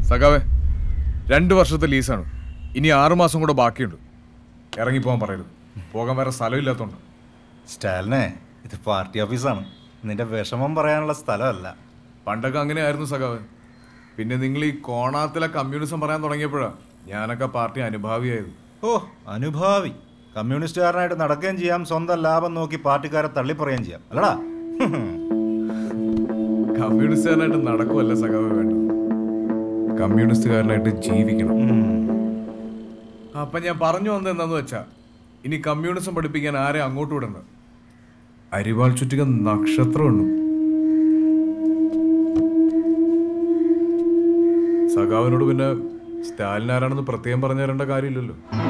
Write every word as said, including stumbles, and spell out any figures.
സഖാവേ, രണ്ട് വർഷത്തെ ലീസാണ്. ഇനി ആറുമാസം കൂടെ ബാക്കിയുണ്ട്. ഇറങ്ങിപ്പോകാൻ പറയരുത്. പോകാൻ വേറെ സ്ഥലമില്ലാത്തതുകൊണ്ട്. സ്റ്റാലിനെ, ഇത് പാർട്ടി ഓഫീസാണ്. നിന്റെ വിഷമം പറയാനുള്ള സ്ഥലമല്ല. പണ്ടൊക്കെ അങ്ങനെയായിരുന്നു സഖാവേ. പിന്നെ നിങ്ങൾ ഈ കോണാത്തിലെ കമ്മ്യൂണിസം പറയാൻ തുടങ്ങിയപ്പോഴാണ് ഞാനൊക്കെ പാർട്ടി അനുഭാവിയായത്. ഓ, അനുഭാവി. കമ്മ്യൂണിസ്റ്റുകാരനായിട്ട് നടക്കുകയും ചെയ്യാം, സ്വന്തം ലാഭം നോക്കി പാർട്ടിക്കാരെ തള്ളിപ്പറയുകയും ചെയ്യാം, അല്ലടാ? കമ്മ്യൂണിസ്റ്റുകാരനായിട്ട് നടക്കുമല്ല സഖാവേ വേണ്ടത്, കമ്മ്യൂണിസ്റ്റുകാരനായിട്ട് ജീവിക്കണം. അപ്പം ഞാൻ പറഞ്ഞു വന്നത് എന്താന്ന് വെച്ചാ, ഇനി കമ്മ്യൂണിസം പഠിപ്പിക്കാൻ ആരെ അങ്ങോട്ട് വിടണ്ട. അരിവാൾ ചുറ്റിക നക്ഷത്രമുണ്ട്. സഖാവിനോട് പിന്നെ സ്റ്റാലിൻ ആരാണെന്ന് പ്രത്യേകം പറഞ്ഞു തരേണ്ട കാര്യമില്ലല്ലോ.